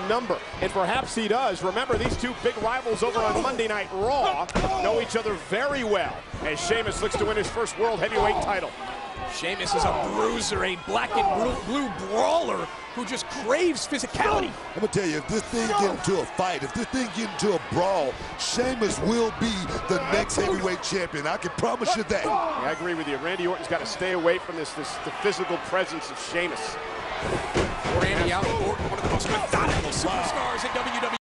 number, and perhaps he does. Remember, these two big rivals over on Monday Night Raw know each other very well, as Sheamus looks to win his first World Heavyweight title. Sheamus is a bruiser, a black and blue brawler who just craves physicality. I'm gonna tell you, if this thing get into a fight, if this thing get into a brawl, Sheamus will be the next heavyweight champion. I can promise you that. Yeah, I agree with you. Randy Orton's got to stay away from the physical presence of Sheamus. Randy Orton, one of the most methodical superstars in WWE.